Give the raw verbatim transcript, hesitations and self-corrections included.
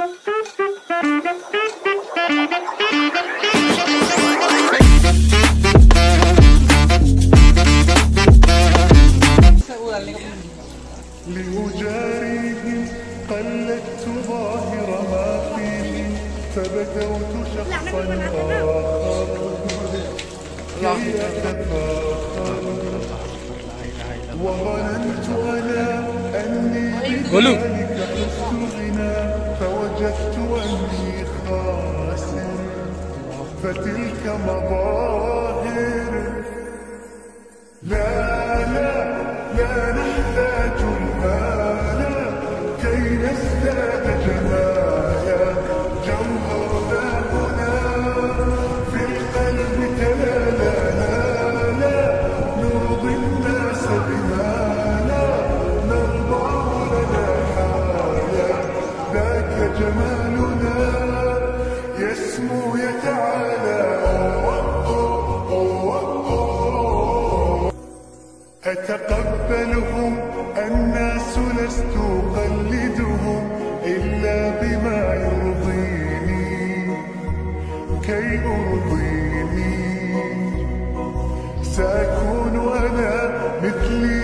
لأجاريهم قلدت ظاهر ما فيه فبدوت شخصا آخر كي أتفاخر وظننت أنا أني بذلك حزت غنى فوجدت أني خاسر فتلك مظاهر. لا لا لا نحتاج المال كي نزداد جمالا جوهرنا هنا في القلب تلالا لا لا نرضي الناس بما لا نرضاه لنا حالا ذاك جمالنا يسمو يتعالى. أتقبلهم الناس لست أقلدهم إلا بما يرضيني كي أرضيني سأكون أنا مثلي